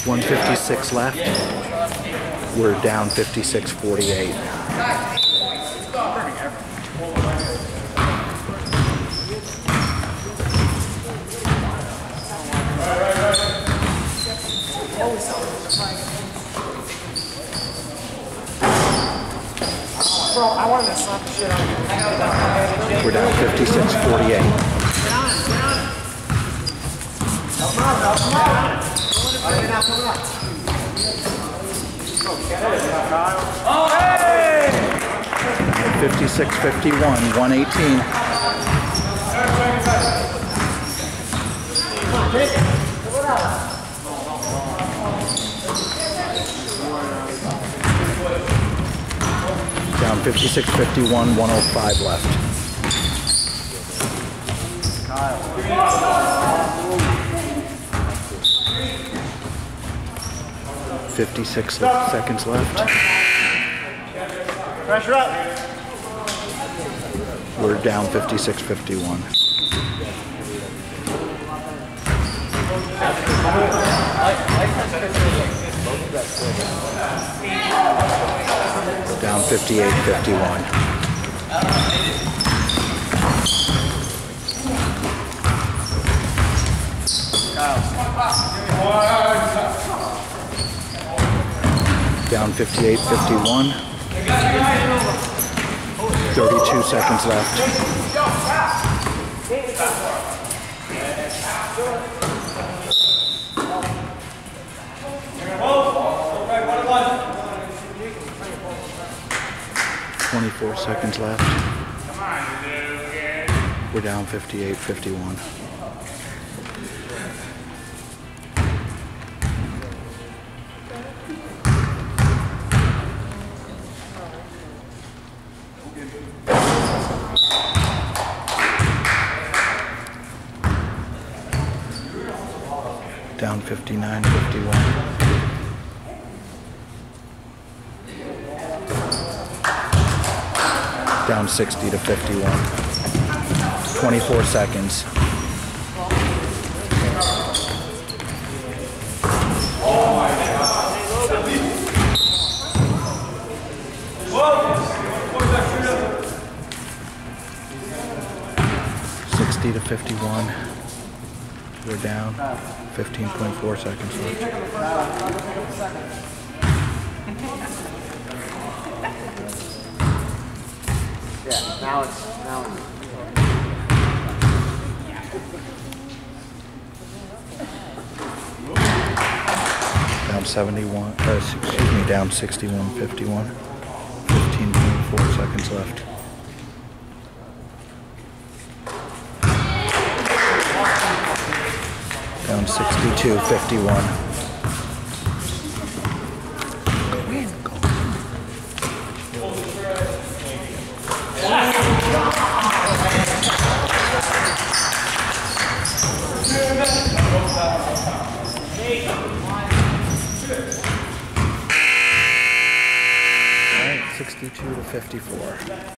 1:56 left. We're down 56-48. Bro, I wanted to slap the shit out of you. We're down 56-48. Oh, hey! 56-51, 118. Down 56-51, 105 left. 56 seconds left. Pressure up. We're down 56-51. Down 58-51. Down 58-51. 32 seconds left. .24 seconds left. We're down 58-51. Down 59-51. Down 60-51. 24 seconds. Oh my God. 60-51. We're down 15.4 seconds left. Yeah, now it's down 71, excuse me, down 61-51. 15.4 seconds left. Down 62-51. All right, 62-54.